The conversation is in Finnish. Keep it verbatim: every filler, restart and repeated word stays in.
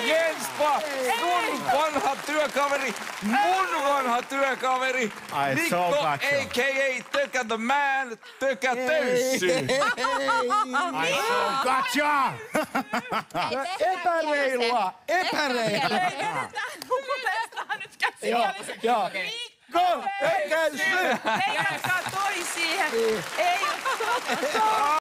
Jenspa, mun vanha työkaveri, mun vanha työkaveri, Mikko, a k a. Tökä the man, Tökä Töyssy. Ai so gotcha! Epäreilua, epäreilua. Uudestaan nyt käsiällisesti. Joo. Go, Tökä! Ei, ei, toi siihen. Ei ole totta.